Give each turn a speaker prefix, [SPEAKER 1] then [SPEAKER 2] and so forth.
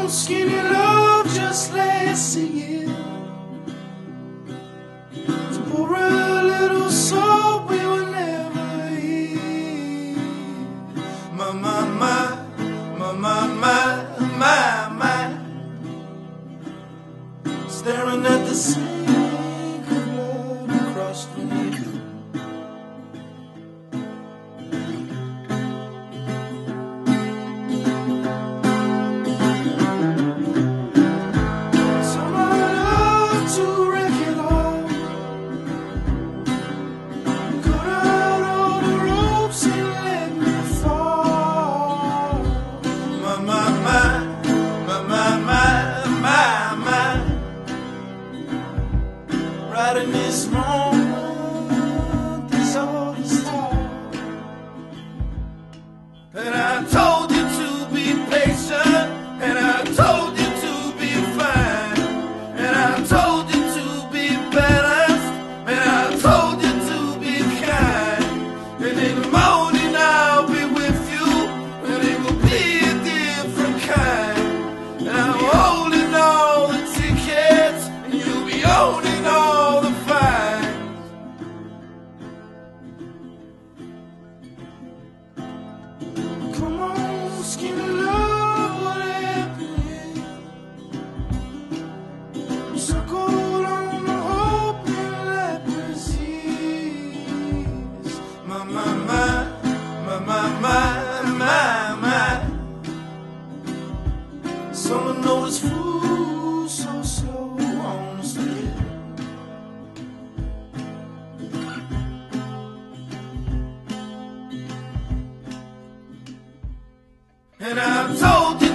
[SPEAKER 1] on, skinny love, just let's sing it. To pour a little salt we will never eat. My, my, my, my, my, my, my, my. Staring at the sink of blood across the knee. Right in this moment, this all is talk. And I told you to be patient, and I told you to be fine, and I told you to be balanced, and I told you to be kind. And in the morning I'll be with you, and it will be a different kind. And I'm holding all the tickets, and you'll be holding all the fines. Come on, skinny love, what happened? Circle on the hope and leprosies. My, my, my, my, my, my, my, my. Someone noticed food so slow on the street. And I told you